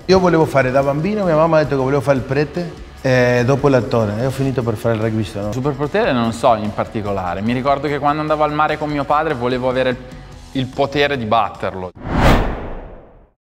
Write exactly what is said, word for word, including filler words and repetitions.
Io volevo fare da bambino, mia mamma ha detto che volevo fare il prete e dopo l'attore e ho finito per fare il rugbyista. No? Superpotere non so in particolare, mi ricordo che quando andavo al mare con mio padre volevo avere il potere di batterlo.